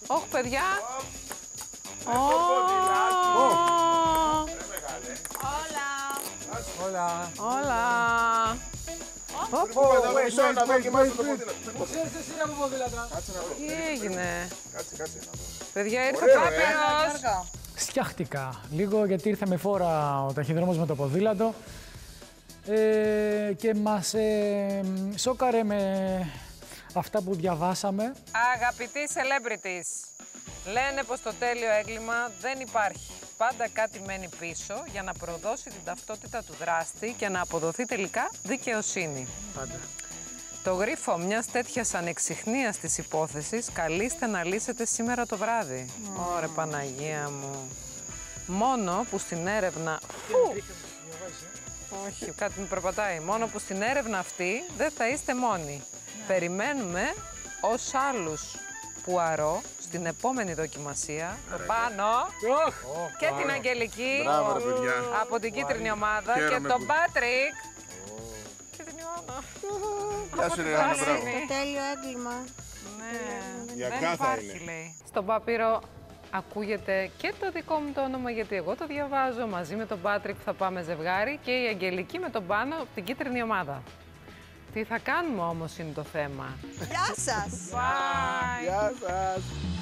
Όχι, παιδιά. Όλα. Όλα. Τι έγινε. Κάτσε να δω. Παιδιά, ήρθε Ωραίο, Πάπυρος. Στιάχτηκα λίγο γιατί ήρθε με φόρα ο ταχυδρόμος με το ποδήλατο και μας σόκαρε με αυτά που διαβάσαμε. Αγαπητοί celebrities, λένε πως το τέλειο έγκλημα δεν υπάρχει. Πάντα κάτι μένει πίσω για να προδώσει την ταυτότητα του δράστη και να αποδοθεί τελικά δικαιοσύνη. Πάντα. Το γρίφο μιας τέτοιας ανεξιχνίας της υπόθεσης καλείστε να λύσετε σήμερα το βράδυ. Ωρε Παναγία μου. Μόνο που στην έρευνα... Όχι, κάτι μου περπατάει. Μόνο που στην έρευνα αυτή δεν θα είστε μόνοι. Περιμένουμε ως άλλους Πουαρό στην επόμενη δοκιμασία. Το Πάνο και την Αγγελική. Μπράβο, ρε παιδιά. Από την κίτρινη ομάδα και Χαίρομαι τον που- Πάτρικ. Και την Ιωάννα. Γεια σου, ρε Άννα, μπράβο. Το τέλειο έγκλημα. Ναι, Για δεν κάθε υπάρχει, είναι. λέει. Στον Πάπυρο ακούγεται και το δικό μου το όνομα, γιατί εγώ το διαβάζω, μαζί με τον Πάτρικ που θα πάμε ζευγάρι και η Αγγελική με τον Πάνο από την κίτρινη ομάδα. Τι θα κάνουμε όμως είναι το θέμα. Γεια σας! Bye! Γεια σας.